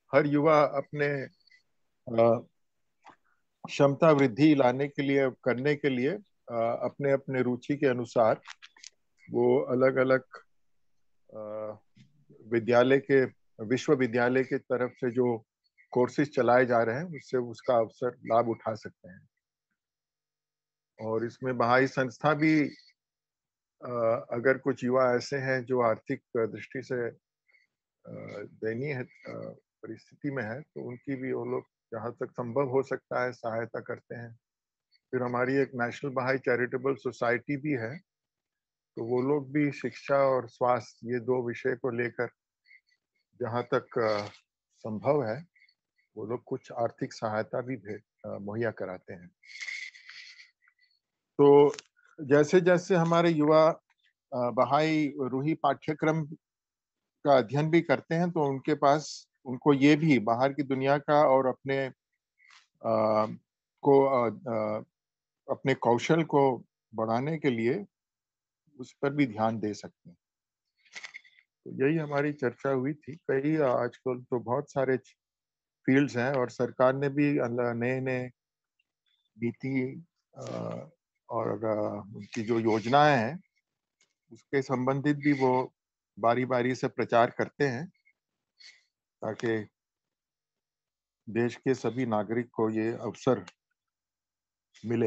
हर युवा अपने क्षमता वृद्धि लाने के लिए, करने के लिए अपने अपने रुचि के अनुसार वो अलग अलग विद्यालय के, विश्वविद्यालय के तरफ से जो कोर्सेज चलाए जा रहे हैं उससे उसका अवसर लाभ उठा सकते हैं। और इसमें बहाई संस्था भी अगर कुछ युवा ऐसे हैं जो आर्थिक दृष्टि से दयनीय परिस्थिति में है तो उनकी भी वो लोग जहाँ तक संभव हो सकता है सहायता करते हैं। फिर हमारी एक नेशनल बहाई चैरिटेबल सोसाइटी भी है, तो वो लोग भी शिक्षा और स्वास्थ्य ये दो विषय को लेकर जहाँ तक संभव है वो लोग कुछ आर्थिक सहायता भी मुहैया कराते हैं। तो जैसे जैसे हमारे युवा बहाई रूही पाठ्यक्रम का अध्ययन भी करते हैं तो उनके पास, उनको ये भी बाहर की दुनिया का और अपने अपने कौशल को बढ़ाने के लिए उस पर भी ध्यान दे सकते हैं। तो यही हमारी चर्चा हुई थी। कई आजकल तो बहुत सारे फील्ड्स हैं और सरकार ने भी नए नए नीति और उनकी जो योजनाएं हैं उसके संबंधित भी वो बारी बारी से प्रचार करते हैं ताकि देश के सभी नागरिक को ये अवसर मिले।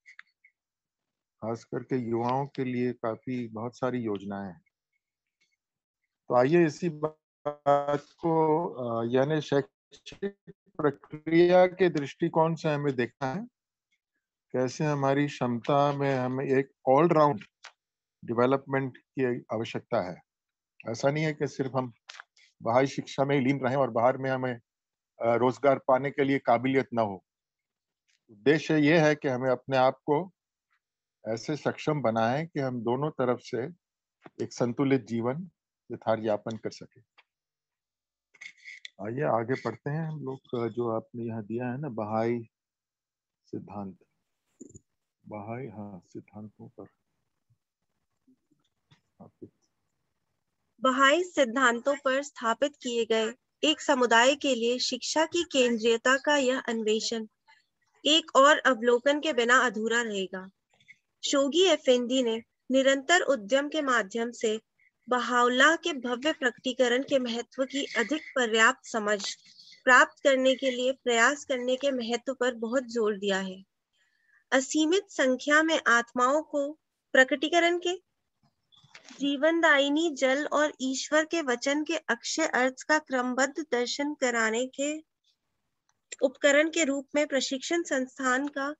खास करके युवाओं के लिए काफी बहुत सारी योजनाएं हैं। तो आइए इसी बात को यानी शैक्षिक प्रक्रिया के दृष्टिकोण से हमें देखना है कैसे हमारी क्षमता में हमें एक ऑलराउंड डेवलपमेंट की आवश्यकता है। ऐसा नहीं है कि सिर्फ हम बाहरी शिक्षा में ही लीन रहें और बाहर में हमें रोजगार पाने के लिए काबिलियत न हो। उद्देश्य ये है कि हमें अपने आप को ऐसे सक्षम बनाएं कि हम दोनों तरफ से एक संतुलित जीवन यथार्थ यापन कर सके। आइए आगे पढ़ते हैं हम लोग। जो आपने यहाँ दिया है ना, बहाई सिद्धांत, बहाई सिद्धांतों पर स्थापित, बहाई सिद्धांतों पर स्थापित किए गए एक समुदाय के लिए शिक्षा की केंद्रीयता का यह अन्वेषण एक और अवलोकन के बिना अधूरा रहेगा। शोगी एफेंदी ने निरंतर उद्यम के माध्यम से बहाउल्लाह के भव्य प्रकटीकरण के महत्व की अधिक पर्याप्त समझ प्राप्त करने के लिए प्रयास करने के महत्व पर बहुत जोर दिया है। असीमित संख्या में आत्माओं को प्रकटीकरण के जीवनदायिनी जल और ईश्वर के वचन के अक्षय अर्थ का क्रमबद्ध दर्शन कराने के उपकरण के रूप में प्रशिक्षण संस्थान का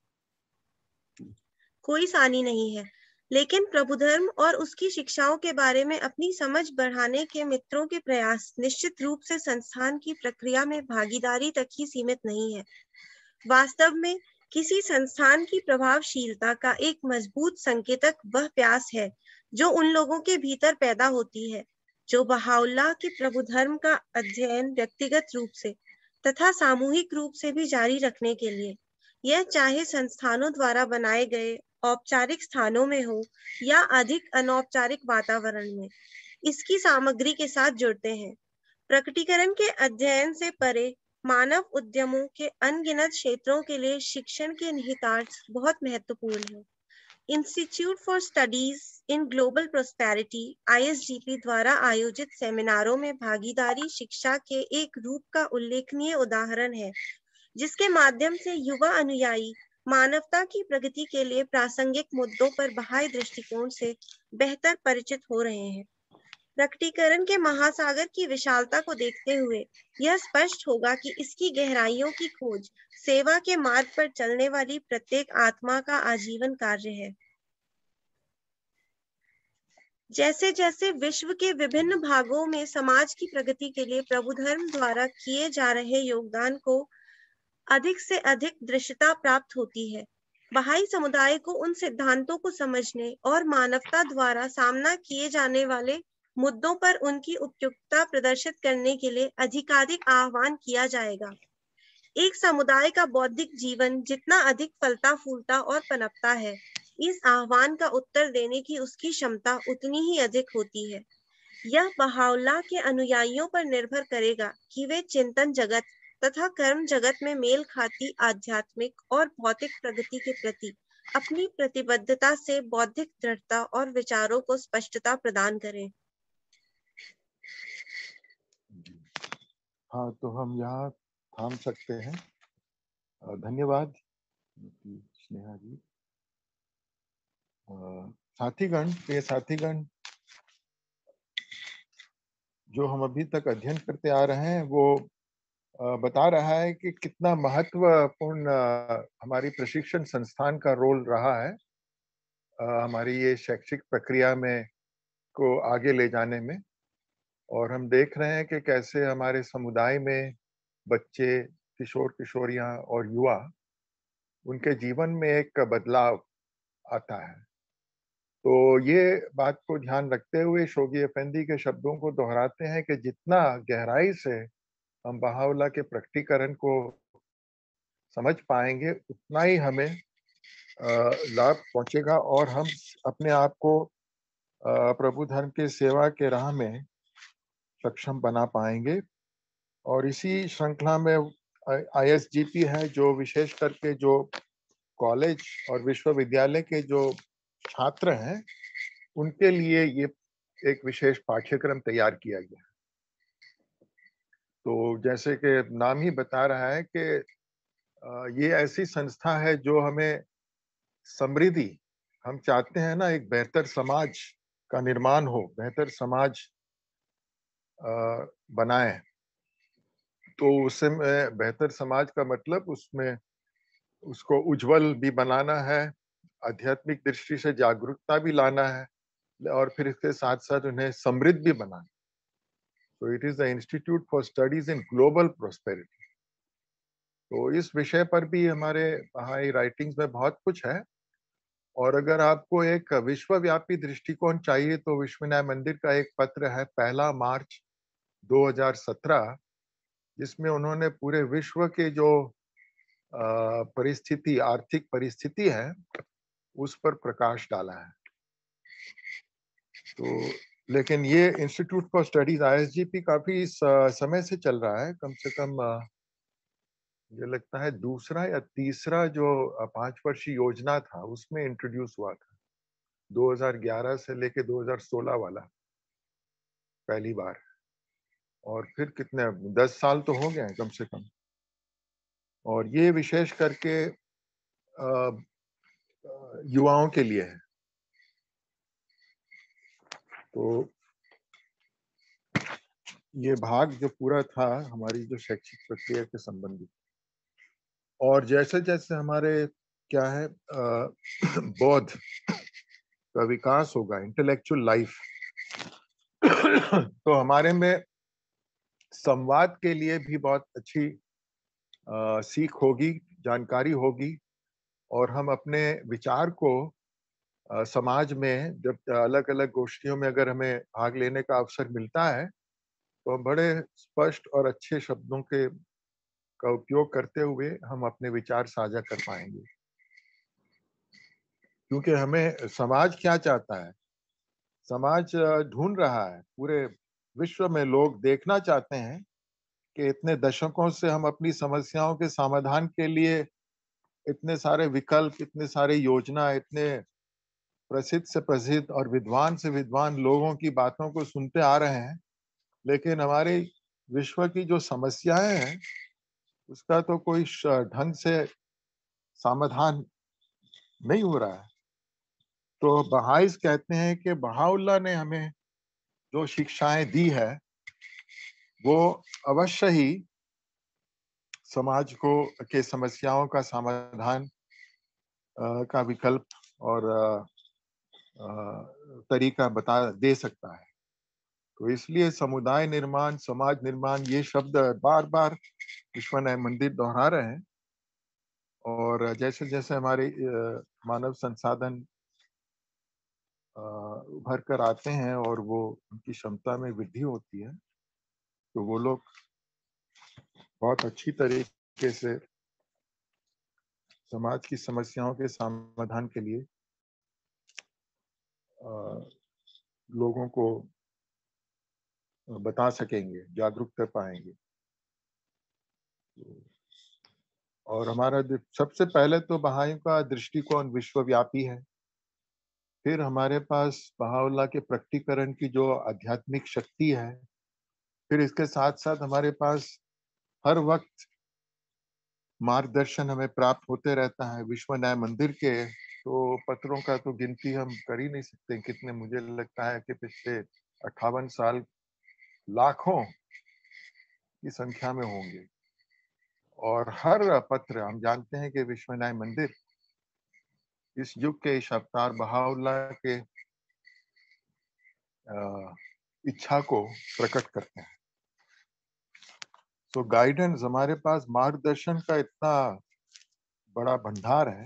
कोई सानी नहीं है, लेकिन प्रभुधर्म और उसकी शिक्षाओं के बारे में अपनी समझ बढ़ाने के मित्रों के प्रयास निश्चित रूप से संस्थान की प्रक्रिया में भागीदारी तक ही सीमित नहीं है। वास्तव में किसी संस्थान की प्रभावशीलता का एक मजबूत संकेतक वह प्यास है जो उन लोगों के भीतर पैदा होती है जो बहाउल्लाह के प्रभुधर्म का अध्ययन व्यक्तिगत रूप से तथा सामूहिक रूप से भी जारी रखने के लिए, यह चाहे संस्थानों द्वारा बनाए गए औपचारिक स्थानों में हो या अधिक अनौपचारिक वातावरण में, इसकी सामग्री के साथ जुड़ते हैं। प्रकटीकरण के अध्ययन से परे मानव उद्यमों के अनगिनत क्षेत्रों के लिए शिक्षण के निहितार्थ बहुत महत्वपूर्ण है। Institute for Studies in Global Prosperity (ISGP) द्वारा आयोजित सेमिनारों में भागीदारी शिक्षा के एक रूप का उल्लेखनीय उदाहरण है जिसके माध्यम से युवा अनुयायी मानवता की प्रगति के लिए प्रासंगिक मुद्दों पर बहाई दृष्टिकोण से बेहतर परिचित हो रहे हैं। प्रकटीकरण के महासागर की विशालता को देखते हुए यह स्पष्ट होगा कि इसकी गहराइयों की खोज सेवा के मार्ग पर चलने वाली प्रत्येक आत्मा का आजीवन कार्य है। जैसे जैसे विश्व के विभिन्न भागों में समाज की प्रगति के लिए प्रभुधर्म द्वारा किए जा रहे योगदान को अधिक से अधिक दृश्यता प्राप्त होती है, बहाई समुदाय को उन सिद्धांतों को समझने और मानवता द्वारा सामना किए जाने वाले मुद्दों पर उनकी उपयुक्तता प्रदर्शित करने के लिए अधिकाधिक आह्वान किया जाएगा। एक समुदाय का बौद्धिक जीवन जितना अधिक फलता फूलता और पनपता है, इस आह्वान का उत्तर देने की उसकी क्षमता उतनी ही अधिक होती है। यह बहाउल्लाह के अनुयायियों पर निर्भर करेगा कि वे चिंतन जगत तथा कर्म जगत में मेल खाती आध्यात्मिक और भौतिक प्रगति के प्रति अपनी प्रतिबद्धता से बौद्धिक दृढ़ता और विचारों को स्पष्टता प्रदान करें। हाँ, तो हम यहाँ थाम सकते हैं। धन्यवाद स्नेहा जी। साथीगण, प्रिय साथीगण, जो हम अभी तक अध्ययन करते आ रहे हैं वो बता रहा है कि कितना महत्वपूर्ण हमारी प्रशिक्षण संस्थान का रोल रहा है हमारी ये शैक्षिक प्रक्रिया में को आगे ले जाने में। और हम देख रहे हैं कि कैसे हमारे समुदाय में बच्चे, किशोर किशोरियां और युवा, उनके जीवन में एक बदलाव आता है। तो ये बात को ध्यान रखते हुए शोगी अफेंदी के शब्दों को दोहराते हैं कि जितना गहराई से हम बहाउल्लाह के प्रकटीकरण को समझ पाएंगे उतना ही हमें लाभ पहुंचेगा और हम अपने आप को प्रभु धर्म के सेवा के राह में सक्षम बना पाएंगे। और इसी श्रृंखला में ISGP है, जो विशेष करके जो कॉलेज और विश्वविद्यालय के जो छात्र हैं उनके लिए ये एक विशेष पाठ्यक्रम तैयार किया गया है। तो जैसे कि नाम ही बता रहा है कि ये ऐसी संस्था है जो हमें समृद्धि, हम चाहते हैं ना एक बेहतर समाज का निर्माण हो, बेहतर समाज बनाए। तो उसमें बेहतर समाज का मतलब उसमें उसको उज्जवल भी बनाना है, आध्यात्मिक दृष्टि से जागरूकता भी लाना है और फिर इसके साथ साथ उन्हें समृद्ध भी बनाना। तो it is the Institute for Studies in Global Prosperity. तो इस विषय पर भी हमारे बहाई राइटिंग्स में बहुत कुछ है। और अगर आपको एक विश्वव्यापी दृष्टिकोण चाहिए तो विश्व न्याय मंदिर का एक पत्र है 1 मार्च 2017, जिसमें उन्होंने पूरे विश्व के जो परिस्थिति, आर्थिक परिस्थिति है, उस पर प्रकाश डाला है। तो लेकिन ये इंस्टीट्यूट फॉर स्टडीज ISGP काफी समय से चल रहा है, कम से कम मुझे लगता है दूसरा या तीसरा जो 5 वर्षीय योजना था उसमें इंट्रोड्यूस हुआ था। 2011 से लेके 2016 वाला पहली बार, और फिर कितने 10 साल तो हो गए हैं कम से कम। और ये विशेष करके युवाओं के लिए है। तो ये भाग जो पूरा था हमारी जो शैक्षिक प्रक्रिया के संबंधित। और जैसे जैसे हमारे क्या है बौद्ध का विकास होगा, इंटेलेक्चुअल लाइफ, तो हमारे में संवाद के लिए भी बहुत अच्छी सीख होगी, जानकारी होगी। और हम अपने विचार को समाज में जब अलग अलग गोष्ठियों में अगर हमें भाग लेने का अवसर मिलता है तो हम बड़े स्पष्ट और अच्छे शब्दों के का उपयोग करते हुए हम अपने विचार साझा कर पाएंगे। क्योंकि हमें समाज क्या चाहता है, समाज ढूंढ रहा है, पूरे विश्व में लोग देखना चाहते हैं कि इतने दशकों से हम अपनी समस्याओं के समाधान के लिए इतने सारे विकल्प, इतने सारे योजना, इतने प्रसिद्ध से प्रसिद्ध और विद्वान से विद्वान लोगों की बातों को सुनते आ रहे हैं, लेकिन हमारे विश्व की जो समस्याएं हैं उसका तो कोई ढंग से समाधान नहीं हो रहा है। तो बहाइस कहते हैं कि बहाउल्लाह ने हमें जो शिक्षाएं दी है वो अवश्य ही समाज को के समस्याओं का समाधान का विकल्प और तरीका बता दे सकता है। तो इसलिए समुदाय निर्माण, समाज निर्माण, ये शब्द बार बार विश्व न्याय मंदिर दोहरा रहे हैं। और जैसे जैसे हमारे मानव संसाधन उभर कर आते हैं और वो उनकी क्षमता में वृद्धि होती है, तो वो लोग बहुत अच्छी तरीके से समाज की समस्याओं के समाधान के लिए लोगों को बता सकेंगे, जागरूक कर पाएंगे। और हमारा सबसे पहले तो बहाइयों का दृष्टिकोण विश्वव्यापी है। फिर हमारे पास बहाउल्लाह के प्रकटीकरण की जो आध्यात्मिक शक्ति है। फिर इसके साथ साथ हमारे पास हर वक्त मार्गदर्शन हमें प्राप्त होते रहता है विश्व न्याय मंदिर के। तो पत्रों का तो गिनती हम कर ही नहीं सकते कितने। मुझे लगता है कि पिछले 58 साल लाखों की संख्या में होंगे। और हर पत्र, हम जानते हैं कि विश्व न्याय मंदिर इस युग के इस अवतार बहाउल्लाह के इच्छा को प्रकट करते हैं। तो गाइडेंस, हमारे पास मार्गदर्शन का इतना बड़ा भंडार है।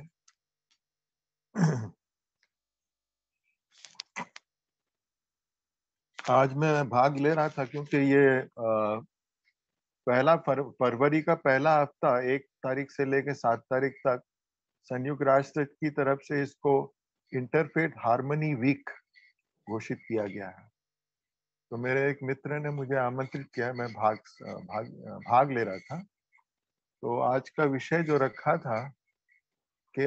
आज मैं भाग ले रहा था क्योंकि ये पहला फरवरी का पहला हफ्ता 1 तारीख से लेकर 7 तारीख तक संयुक्त राष्ट्र की तरफ से इसको इंटरफेथ हार्मनी वीक घोषित किया गया है। तो मेरे एक मित्र ने मुझे आमंत्रित किया, मैं भाग ले रहा था। तो आज का विषय जो रखा था कि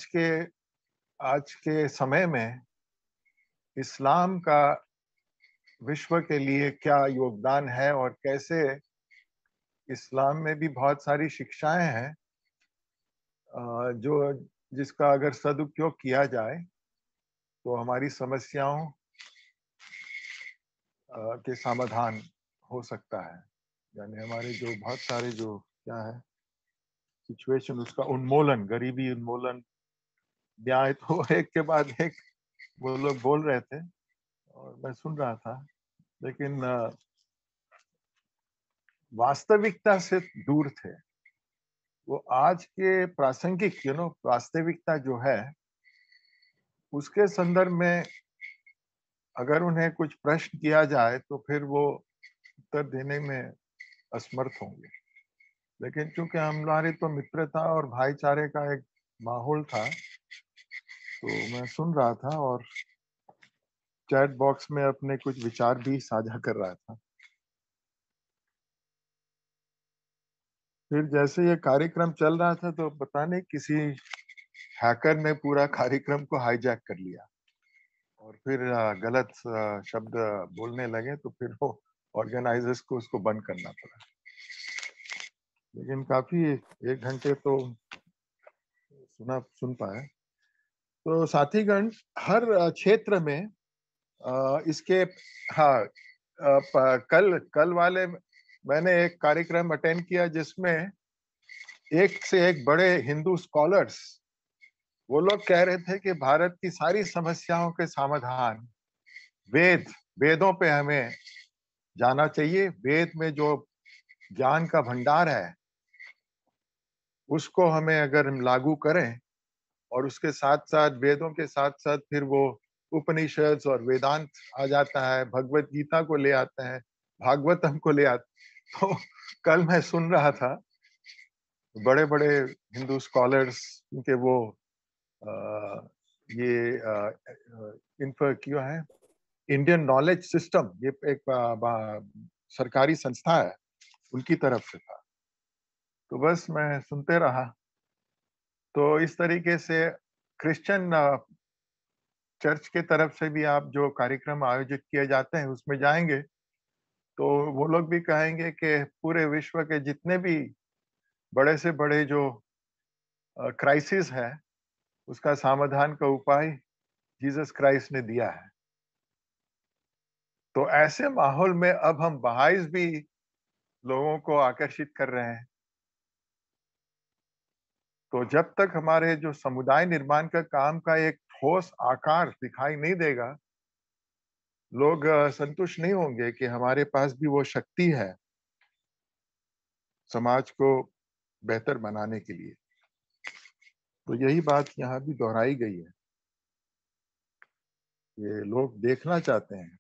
आज के समय में इस्लाम का विश्व के लिए क्या योगदान है और कैसे इस्लाम में भी बहुत सारी शिक्षाएं हैं जो जिसका अगर सदुपयोग किया जाए तो हमारी समस्याओं के समाधान हो सकता है। यानी हमारे जो बहुत सारे जो क्या है सिचुएशन, उसका उन्मूलन, गरीबी उन्मूलन, न्याय, तो एक के बाद एक वो लोग बोल रहे थे और मैं सुन रहा था। लेकिन वास्तविकता से दूर थे वो। आज के प्रासंगिक वास्तविकता जो है उसके संदर्भ में अगर उन्हें कुछ प्रश्न किया जाए तो फिर वो उत्तर देने में असमर्थ होंगे। लेकिन चूंकि हमारी तो मित्रता और भाईचारे का एक माहौल था तो मैं सुन रहा था और चैट बॉक्स में अपने कुछ विचार भी साझा कर रहा था। फिर जैसे ये कार्यक्रम चल रहा था तो पता नहीं किसी हैकर ने पूरा कार्यक्रम को हाईजैक कर लिया और फिर गलत शब्द बोलने लगे तो फिर वो ऑर्गेनाइजर्स को उसको बंद करना पड़ा। लेकिन काफी 1 घंटे तो सुन पाए। तो साथीगण, हर क्षेत्र में इसके, हाँ, कल वाले मैंने एक कार्यक्रम अटेंड किया जिसमें एक से एक बड़े हिंदू स्कॉलर्स वो लोग कह रहे थे कि भारत की सारी समस्याओं के समाधान वेदों पे हमें जाना चाहिए। वेद में जो ज्ञान का भंडार है उसको हमें अगर हम लागू करें और उसके साथ साथ वेदों के साथ साथ फिर वो उपनिषद और वेदांत आ जाता है, भगवत गीता को ले आते हैं, भागवतम को ले आते। तो कल मैं सुन रहा था बड़े बड़े हिंदू स्कॉलर्स के वो ये इन्फो क्यों है इंडियन नॉलेज सिस्टम, ये एक सरकारी संस्था है, उनकी तरफ से था। तो बस मैं सुनते रहा। तो इस तरीके से क्रिश्चियन चर्च के तरफ से भी आप जो कार्यक्रम आयोजित किए जाते हैं उसमें जाएंगे तो वो लोग भी कहेंगे कि पूरे विश्व के जितने भी बड़े से बड़े जो क्राइसिस है उसका समाधान का उपाय जीसस क्राइस्ट ने दिया है। तो ऐसे माहौल में अब हम बहाइस भी लोगों को आकर्षित कर रहे हैं। तो जब तक हमारे जो समुदाय निर्माण का काम का एक ठोस आकार दिखाई नहीं देगा, लोग संतुष्ट नहीं होंगे कि हमारे पास भी वो शक्ति है समाज को बेहतर बनाने के लिए। तो यही बात यहाँ भी दोहराई गई है। ये लोग देखना चाहते हैं।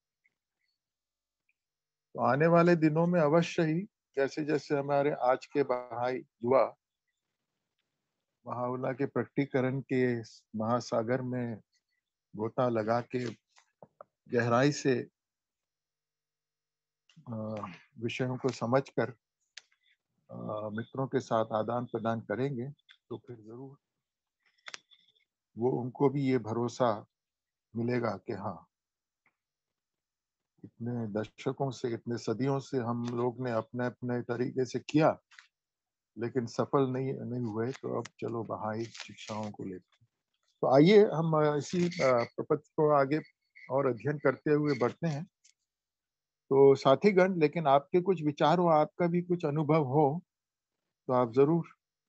तो आने वाले दिनों में अवश्य ही जैसे जैसे हमारे आज के बहाई युवा बहाउल्लाह के प्रकटीकरण के महासागर में गोता लगा के गहराई से विषयों को समझकर मित्रों के साथ आदान प्रदान करेंगे तो फिर जरूर वो उनको भी ये भरोसा मिलेगा कि हाँ, इतने दशकों से, इतने सदियों से हम लोग ने अपने अपने तरीके से किया, लेकिन सफल नहीं हुए, तो अब चलो बहाई शिक्षाओं को लेकर। तो आइए हम इसी प्रपत्र को आगे और अध्ययन करते हुए बढ़ते हैं। तो साथीगण, लेकिन आपके कुछ विचार हो, आपका भी कुछ अनुभव हो, तो आप जरूर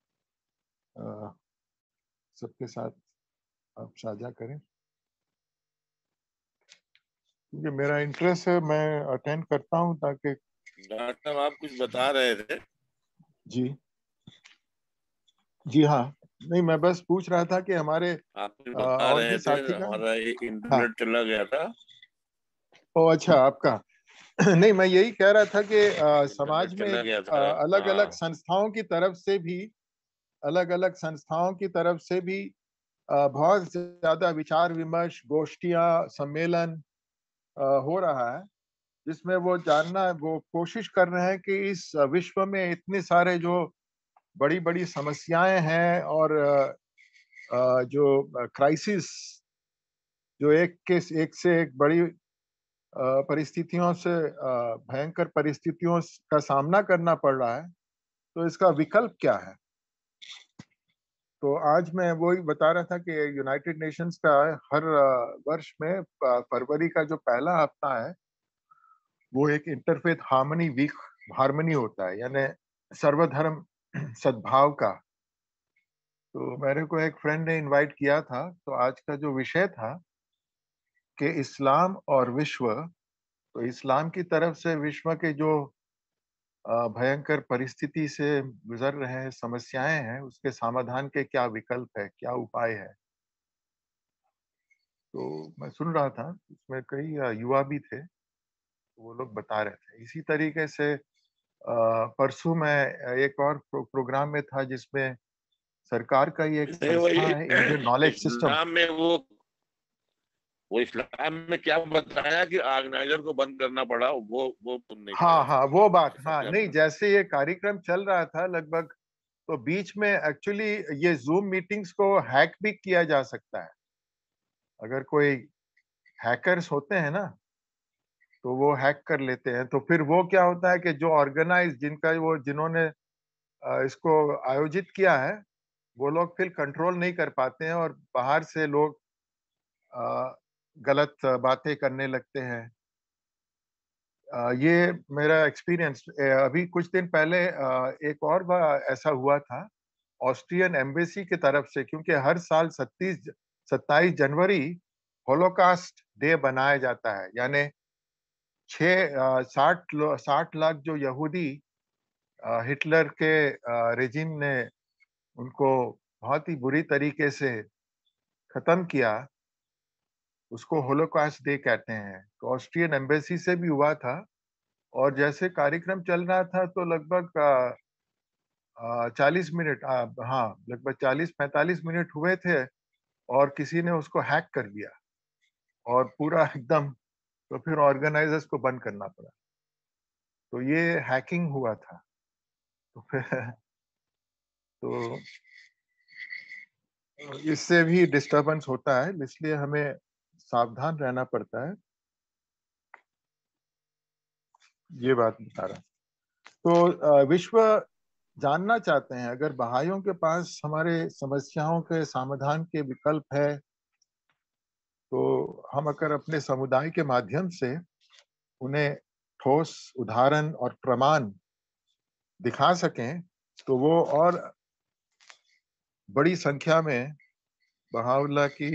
सबके साथ आप साझा करें, क्योंकि मेरा इंटरेस्ट है, मैं अटेंड करता हूं ताकि। डॉक्टर साहब, आप कुछ बता रहे थे? जी जी हाँ, नहीं, मैं बस पूछ रहा था कि हमारे आप कुछ बता और रहे भी थे, साथीगण। हमारा इंटरनेट हाँ, चला गया था। ओ अच्छा, आपका नहीं, मैं यही कह रहा था कि समाज इंटरनेट में चला गया था। अलग अलग हाँ, संस्थाओं की तरफ से भी, अलग अलग संस्थाओं की तरफ से भी बहुत ज्यादा विचार विमर्श, गोष्ठियां, सम्मेलन हो रहा है, जिसमें वो कोशिश कर रहे हैं कि इस विश्व में इतने सारे जो बड़ी बड़ी समस्याएं हैं और जो क्राइसिस, जो एक से एक बड़ी परिस्थितियों से, भयंकर परिस्थितियों का सामना करना पड़ रहा है, तो इसका विकल्प क्या है। तो आज मैं वही बता रहा था कि यूनाइटेड नेशंस का हर वर्ष में फरवरी का जो पहला हफ्ता है, वो एक इंटरफेथ हार्मनी होता है, यानी सर्वधर्म सद्भाव का। तो मेरे को एक फ्रेंड ने इनवाइट किया था, तो आज का जो विषय था कि इस्लाम और विश्व, तो इस्लाम की तरफ से विश्व के जो भयंकर परिस्थिति से गुजर रहे हैं, समस्याएं हैं, उसके समाधान के क्या विकल्प है, क्या उपाय है। तो मैं सुन रहा था, उसमें कई युवा भी थे, वो लोग बता रहे थे। इसी तरीके से परसों मैं एक और प्रोग्राम में था, जिसमें सरकार का ही एक संस्था वही है, इंडियन नॉलेज सिस्टम। इस्लाम में वो इस्लाम में क्या बताया कि ऑर्गेनाइजर को बंद करना पड़ा, वो सुन नहीं पाया हाँ था। हाँ, वो बात, ऐसा हाँ, क्या नहीं, था? जैसे ये कार्यक्रम चल रहा था लगभग, तो बीच में एक्चुअली ये जूम मीटिंग्स को हैक भी किया जा सकता है। अगर कोई हैकर्स होते हैं ना, तो वो हैक कर लेते हैं, तो फिर वो क्या होता है कि जो ऑर्गेनाइज, जिन्होंने इसको आयोजित किया है, वो लोग फिर कंट्रोल नहीं कर पाते हैं, और बाहर से लोग गलत बातें करने लगते हैं। ये मेरा एक्सपीरियंस, अभी कुछ दिन पहले एक और बार ऐसा हुआ था, ऑस्ट्रियन एम्बेसी की तरफ से, क्योंकि हर साल 27 जनवरी होलोकास्ट डे बनाया जाता है, यानी 60 लाख जो यहूदी हिटलर के रेजिम ने उनको बहुत ही बुरी तरीके से खत्म किया, उसको होलोकॉस्ट डे कहते हैं। तो ऑस्ट्रियन एम्बेसी से भी हुआ था, और जैसे कार्यक्रम चल रहा था, तो लगभग 40 मिनट, हाँ, लगभग 40-45 मिनट हुए थे, और किसी ने उसको हैक कर दिया, और पूरा एकदम, तो फिर ऑर्गेनाइजर्स को बंद करना पड़ा। तो ये हैकिंग हुआ था। तो फिर तो इससे भी डिस्टरबेंस होता है, इसलिए हमें सावधान रहना पड़ता है। ये बात बता रहा। तो विश्व जानना चाहते हैं, अगर बहाइयों के पास हमारे समस्याओं के समाधान के विकल्प है, तो हम अगर अपने समुदाय के माध्यम से उन्हें ठोस उदाहरण और प्रमाण दिखा सकें, तो वो और बड़ी संख्या में बहाउल्लाह की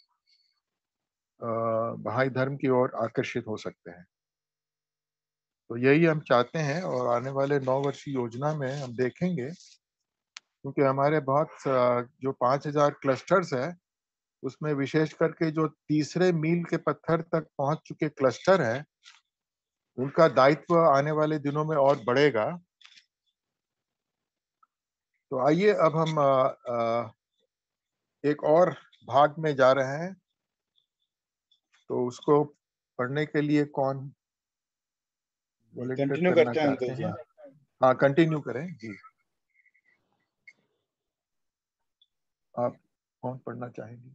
बहाई धर्म की ओर आकर्षित हो सकते हैं। तो यही हम चाहते हैं, और आने वाले 9 वर्षीय योजना में हम देखेंगे, क्योंकि हमारे बहुत जो 5000 क्लस्टर्स है, उसमें विशेष करके जो तीसरे मील के पत्थर तक पहुंच चुके क्लस्टर हैं, उनका दायित्व आने वाले दिनों में और बढ़ेगा। तो आइए अब हम एक और भाग में जा रहे हैं। तो उसको पढ़ने के लिए कौन वॉलंटियर कंटिन्यू करना करते हैं चाहते अंकल जी। हैं? हाँ, कंटिन्यू करें जी। आप कौन पढ़ना चाहेंगे?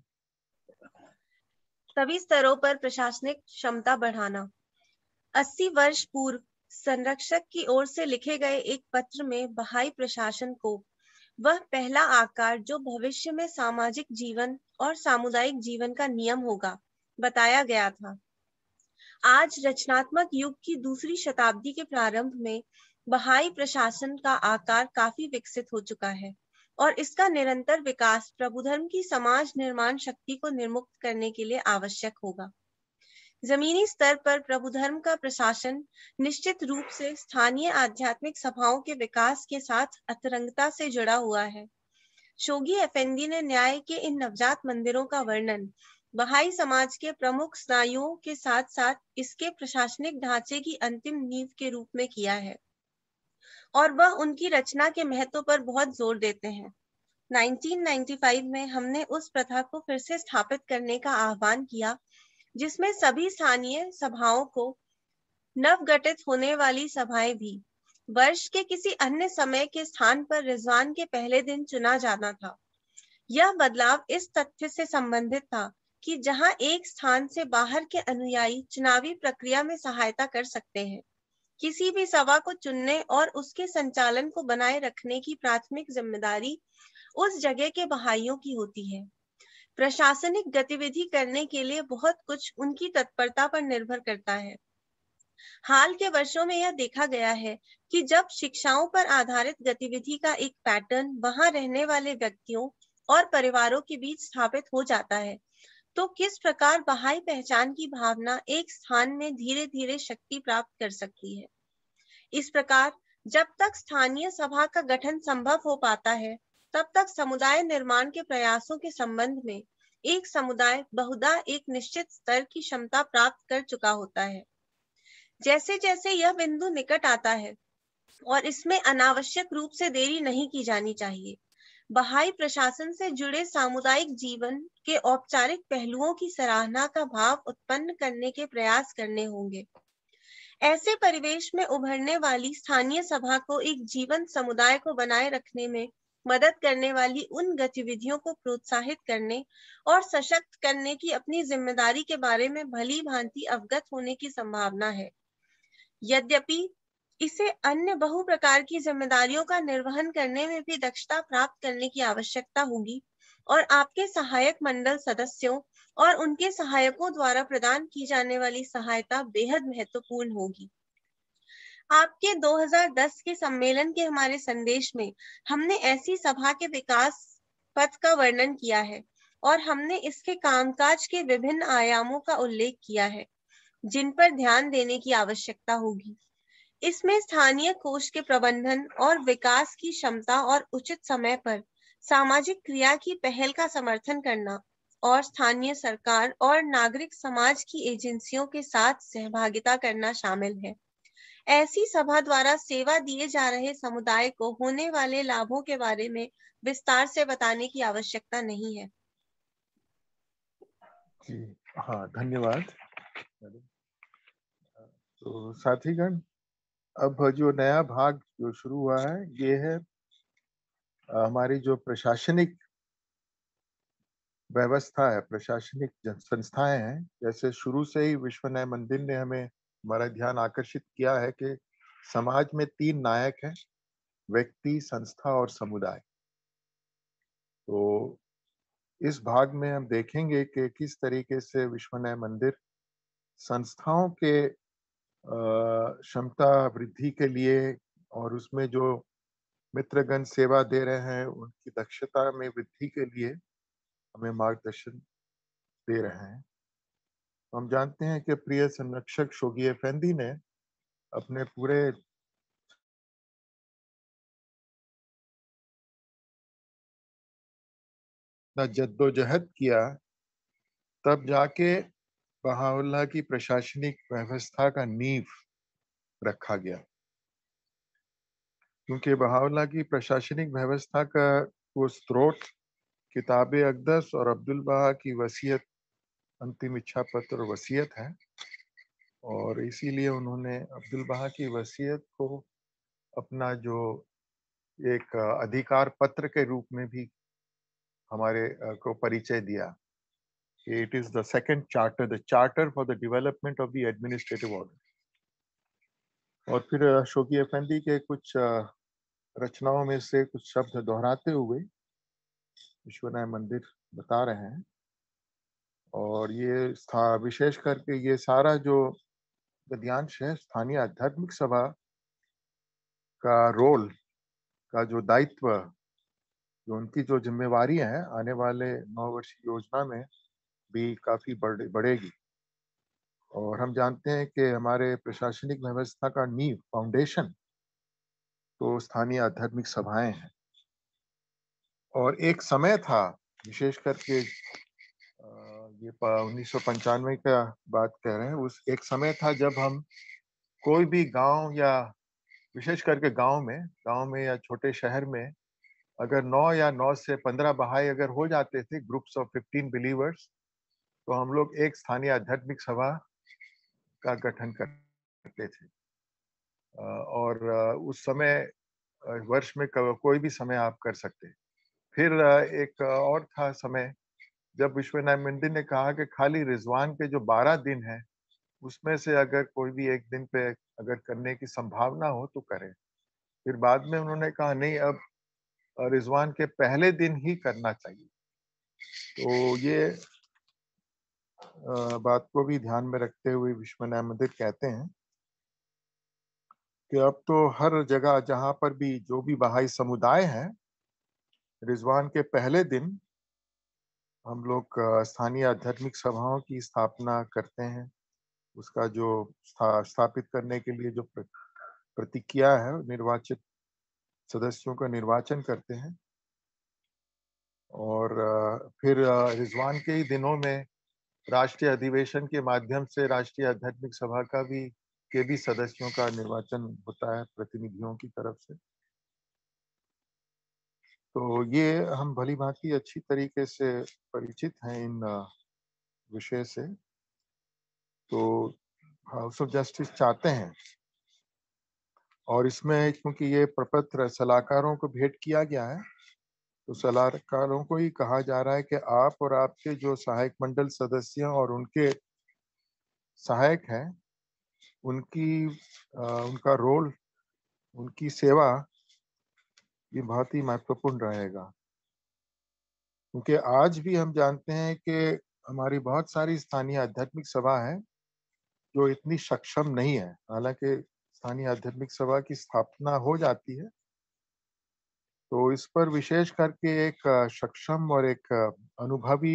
सभी स्तरों पर प्रशासनिक क्षमता बढ़ाना। 80 वर्ष पूर्व संरक्षक की ओर से लिखे गए एक पत्र में बहाई प्रशासन को वह पहला आकार जो भविष्य में सामाजिक जीवन और सामुदायिक जीवन का नियम होगा बताया गया था। आज रचनात्मक युग की दूसरी शताब्दी के प्रारंभ में बहाई प्रशासन का आकार काफी विकसित हो चुका है और इसका निरंतर विकास प्रभुधर्म की समाज निर्माण शक्ति को निर्मुक्त करने के लिए आवश्यक होगा। जमीनी स्तर पर प्रभुधर्म का प्रशासन निश्चित रूप से स्थानीय आध्यात्मिक सभाओं के विकास के साथ अतरंगता से जुड़ा हुआ है। शोगी एफेंदी ने न्याय के इन नवजात मंदिरों का वर्णन बहाई समाज के प्रमुख स्नायुओं के साथ साथ इसके प्रशासनिक ढांचे की अंतिम नींव के रूप में किया है और वह उनकी रचना के महत्व पर बहुत जोर देते हैं। 1995 में हमने उस प्रथा को फिर से स्थापित करने का आह्वान किया जिसमें सभी स्थानीय सभाओं को नवगठित होने वाली सभाएं भी वर्ष के किसी अन्य समय के स्थान पर रिजवान के पहले दिन चुना जाना था। यह बदलाव इस तथ्य से संबंधित था कि जहां एक स्थान से बाहर के अनुयायी चुनावी प्रक्रिया में सहायता कर सकते हैं, किसी भी सभा को चुनने और उसके संचालन को बनाए रखने की प्राथमिक जिम्मेदारी उस जगह के बहाइयों की होती है। प्रशासनिक गतिविधि करने के लिए बहुत कुछ उनकी तत्परता पर निर्भर करता है। हाल के वर्षों में यह देखा गया है कि जब शिक्षाओं पर आधारित गतिविधि का एक पैटर्न वहां रहने वाले व्यक्तियों और परिवारों के बीच स्थापित हो जाता है, तो किस प्रकार बहाई पहचान की भावना एक स्थान में धीरे धीरे शक्ति प्राप्त कर सकती है। इस प्रकार जब तक स्थानीय सभा का गठन संभव हो पाता है, तब तक समुदाय निर्माण के प्रयासों के संबंध में एक समुदाय बहुधा एक निश्चित स्तर की क्षमता प्राप्त कर चुका होता है। जैसे जैसे यह बिंदु निकट आता है और इसमें अनावश्यक रूप से देरी नहीं की जानी चाहिए, बहाई प्रशासन से जुड़े सामुदायिक जीवन के औपचारिक पहलुओं की सराहना का भाव उत्पन्न करने के प्रयास करने होंगे। ऐसे परिवेश में उभरने वाली स्थानीय सभा को एक जीवंत समुदाय को बनाए रखने में मदद करने वाली उन गतिविधियों को प्रोत्साहित करने और सशक्त करने की अपनी जिम्मेदारी के बारे में भली भांति अवगत होने की संभावना है। यद्यपि इसे अन्य बहु प्रकार की जिम्मेदारियों का निर्वहन करने में भी दक्षता प्राप्त करने की आवश्यकता होगी और आपके सहायक मंडल सदस्यों और उनके सहायकों द्वारा प्रदान की जाने वाली सहायता बेहद महत्वपूर्ण होगी। आपके 2010 के सम्मेलन के हमारे संदेश में हमने ऐसी सभा के विकास पथ का वर्णन किया है और हमने इसके कामकाज के विभिन्न आयामों का उल्लेख किया है जिन पर ध्यान देने की आवश्यकता होगी। इसमें स्थानीय कोष के प्रबंधन और विकास की क्षमता और उचित समय पर सामाजिक क्रिया की पहल का समर्थन करना और स्थानीय सरकार और नागरिक समाज की एजेंसियों के साथ सहभागिता करना शामिल है। ऐसी सभा द्वारा सेवा दिए जा रहे समुदाय को होने वाले लाभों के बारे में विस्तार से बताने की आवश्यकता नहीं है। जी हाँ, धन्यवाद। तो साथीगण, अब जो नया भाग जो शुरू हुआ है ये है हमारी जो प्रशासनिक व्यवस्था है, प्रशासनिक संस्थाएं हैं। जैसे शुरू से ही विश्व न्याय मंदिर ने हमें हमारा ध्यान आकर्षित किया है कि समाज में 3 नायक हैं, व्यक्ति, संस्था और समुदाय। तो इस भाग में हम देखेंगे कि किस तरीके से विश्व न्याय मंदिर संस्थाओं के क्षमता वृद्धि के लिए और उसमें जो मित्रगण सेवा दे रहे हैं उनकी दक्षता में वृद्धि के लिए हमें मार्गदर्शन दे रहे हैं। हम जानते हैं कि प्रिय संरक्षक शोगी एफेंदी ने अपने पूरे जद्दोजहद किया, तब जाके बहाउल्लाह की प्रशासनिक व्यवस्था का नींव रखा गया। क्योंकि बहाउल्लाह की प्रशासनिक व्यवस्था का वो स्रोत किताबे अक़दस और अब्दुल बहा की वसीयत, अंतिम इच्छा पत्र और वसीयत है। और इसीलिए उन्होंने अब्दुल बहा की वसीयत को अपना जो एक अधिकार पत्र के रूप में भी हमारे को परिचय दिया। It is the second charter, the charter for the development of the administrative order. और फिर शोकी अफेंदी के कुछ रचनाओं में से कुछ शब्द दोहराते हुए विश्वनाथ मंदिर बता रहे हैं। और ये विशेष करके ये सारा जो गद्यांश है स्थानीय आध्यात्मिक सभा का रोल का जो दायित्व, जो उनकी जो जिम्मेवारी है आने वाले 9 वर्षीय योजना में भी काफी बढ़ेगी। और हम जानते हैं कि हमारे प्रशासनिक व्यवस्था का नींव, फाउंडेशन तो स्थानीय आध्यात्मिक सभाएं हैं। और एक समय था, विशेष करके ये 1995 का बात कह रहे हैं, उस एक समय था जब हम कोई भी गांव या विशेष करके गांव में या छोटे शहर में अगर 9 से 15 बहाई अगर हो जाते थे, ग्रुप्स ऑफ 15 बिलीवर्स, तो हम लोग एक स्थानीय आध्यात्मिक सभा का गठन करते थे। और उस समय वर्ष में कोई भी समय आप कर सकते। फिर एक और था समय जब विश्वनाथ मंदिर ने कहा कि खाली रिजवान के जो 12 दिन है उसमें से अगर कोई भी एक दिन पे अगर करने की संभावना हो तो करें। फिर बाद में उन्होंने कहा नहीं, अब रिजवान के पहले दिन ही करना चाहिए। तो ये बात को भी ध्यान में रखते हुए विश्वनाथ मंदिर कहते हैं कि अब तो हर जगह जहां पर भी जो भी बहाई समुदाय है, रिजवान के पहले दिन हम लोग स्थानीय आध्यात्मिक सभाओं की स्थापना करते हैं। उसका जो स्थापित करने के लिए जो प्रतिक्रिया है, निर्वाचित सदस्यों का निर्वाचन करते हैं। और फिर रिजवान के ही दिनों में राष्ट्रीय अधिवेशन के माध्यम से राष्ट्रीय आध्यात्मिक सभा के भी सदस्यों का निर्वाचन होता है प्रतिनिधियों की तरफ से। तो ये हम भली भांति अच्छी तरीके से परिचित हैं इन विषय से। तो हाउस ऑफ जस्टिस चाहते हैं, और इसमें क्योंकि ये प्रपत्र सलाहकारों को भेंट किया गया है, तो सलाहकारों को ही कहा जा रहा है कि आप और आपके जो सहायक मंडल सदस्य और उनके सहायक हैं, उनका रोल, उनकी सेवा ये बहुत ही महत्वपूर्ण रहेगा। क्योंकि आज भी हम जानते हैं कि हमारी बहुत सारी स्थानीय आध्यात्मिक सभा है जो इतनी सक्षम नहीं है। हालांकि स्थानीय आध्यात्मिक सभा की स्थापना हो जाती है, तो इस पर विशेष करके एक सक्षम और एक अनुभवी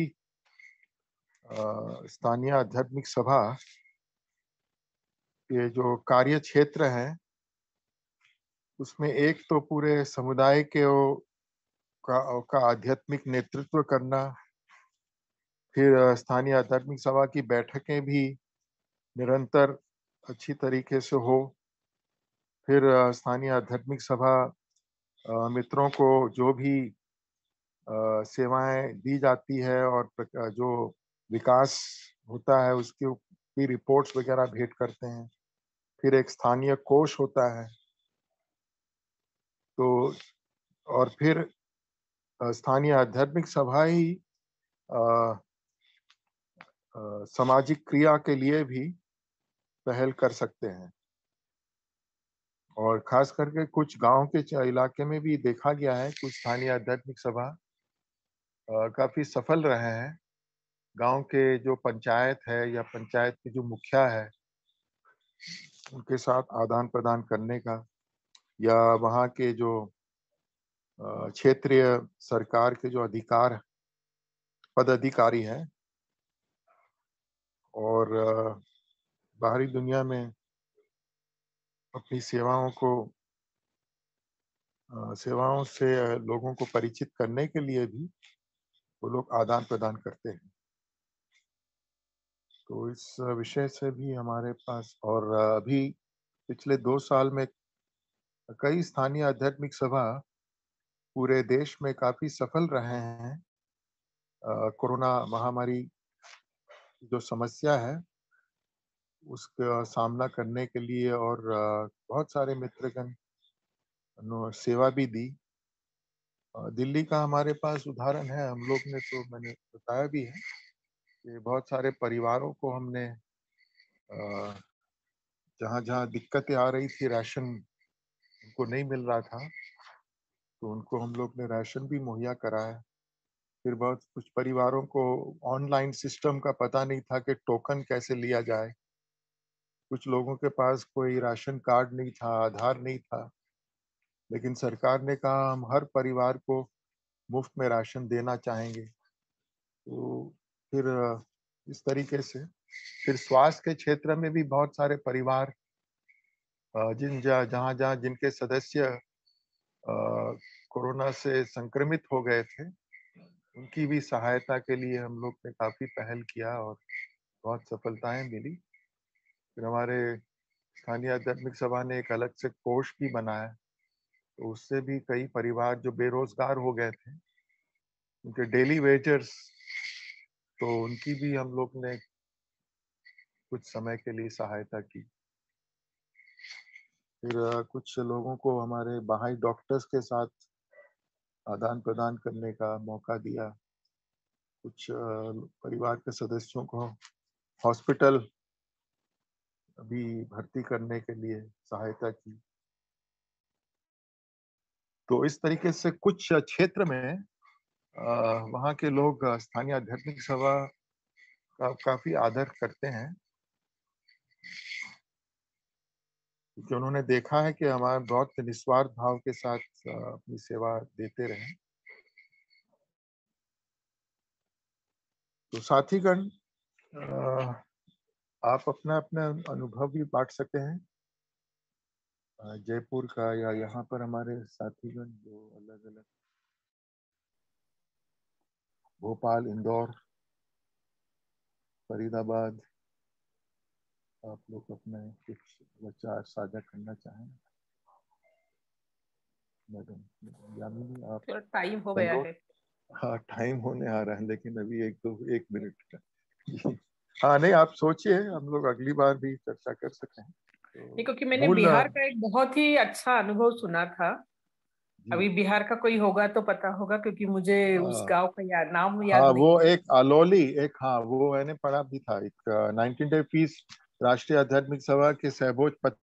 स्थानीय आध्यात्मिक सभा के जो कार्य क्षेत्र है, उसमें एक तो पूरे समुदाय के का आध्यात्मिक नेतृत्व करना, फिर स्थानीय आध्यात्मिक सभा की बैठकें भी निरंतर अच्छी तरीके से हो, फिर स्थानीय आध्यात्मिक सभा मित्रों को जो भी सेवाएं दी जाती है और जो विकास होता है उसकी भी रिपोर्ट्स वगैरह भेंट करते हैं। फिर एक स्थानीय कोष होता है। तो और फिर स्थानीय आध्यात्मिक सभा ही सामाजिक क्रिया के लिए भी पहल कर सकते हैं। और खास करके कुछ गांव के इलाके में भी देखा गया है, कुछ स्थानीय आध्यात्मिक सभा काफी सफल रहे हैं। गांव के जो पंचायत है या पंचायत के जो मुखिया है, उनके साथ आदान प्रदान करने का, या वहाँ के जो क्षेत्रीय सरकार के जो पदाधिकारी हैं और बाहरी दुनिया में अपनी सेवाओं से लोगों को परिचित करने के लिए भी वो लोग आदान प्रदान करते हैं। तो इस विषय से भी हमारे पास, और अभी पिछले 2 साल में कई स्थानीय आध्यात्मिक सभा पूरे देश में काफी सफल रहे हैं। कोरोना महामारी जो समस्या है उसका सामना करने के लिए, और बहुत सारे मित्रगण सेवा भी दी। दिल्ली का हमारे पास उदाहरण है, हम लोग ने, तो मैंने बताया भी है कि बहुत सारे परिवारों को हमने जहाँ जहाँ दिक्कतें आ रही थी, राशन उनको नहीं मिल रहा था, तो उनको हम लोग ने राशन भी मुहैया कराया। फिर बहुत कुछ परिवारों को ऑनलाइन सिस्टम का पता नहीं था कि टोकन कैसे लिया जाए। कुछ लोगों के पास कोई राशन कार्ड नहीं था, आधार नहीं था, लेकिन सरकार ने कहा हम हर परिवार को मुफ्त में राशन देना चाहेंगे। तो फिर इस तरीके से फिर स्वास्थ्य के क्षेत्र में भी बहुत सारे परिवार जहाँ जहाँ जिनके सदस्य कोरोना से संक्रमित हो गए थे, उनकी भी सहायता के लिए हम लोग ने काफी पहल किया और बहुत सफलताएं मिली। फिर हमारे स्थानीय आध्यात्मिक सभा ने एक अलग से कोष भी बनाया, तो उससे भी कई परिवार जो बेरोजगार हो गए थे, उनके डेली वेजर्स, तो उनकी भी हम लोग ने कुछ समय के लिए सहायता की। फिर कुछ लोगों को हमारे बाहरी डॉक्टर्स के साथ आदान प्रदान करने का मौका दिया। कुछ परिवार के सदस्यों को हॉस्पिटल अभी भर्ती करने के लिए सहायता की। तो इस तरीके से कुछ क्षेत्र में वहाँ के लोग स्थानीय आध्यात्मिक सभा का काफी आदर करते हैं, क्योंकि उन्होंने देखा है कि हमारे बहुत निस्वार्थ भाव के साथ अपनी सेवा देते रहे। तो साथीगण, आप अपना अपना अनुभव भी बांट सकते हैं जयपुर का, या यहाँ पर हमारे साथीगण जो अलग अलग भोपाल, इंदौर, फरीदाबाद, आप लोग अपने कुछ विचार साझा करना चाहें। मैडम यामिनी, आप तो टाइम हो गया है। हाँ, टाइम होने आ रहा है, लेकिन अभी एक मिनट का। हाँ, नहीं, आप सोचिए, हम लोग अगली बार भी चर्चा कर सकते हैं। तो क्योंकि मैंने बिहार का एक बहुत ही अच्छा अनुभव सुना था। अभी बिहार का कोई होगा तो पता होगा, क्योंकि मुझे उस गांव का नाम याद हाँ, नहीं। वो एक अलोली, एक, हाँ, वो मैंने पढ़ा भी था, एक 19 डे पीस राष्ट्रीय आध्यात्मिक सभा के सहभोज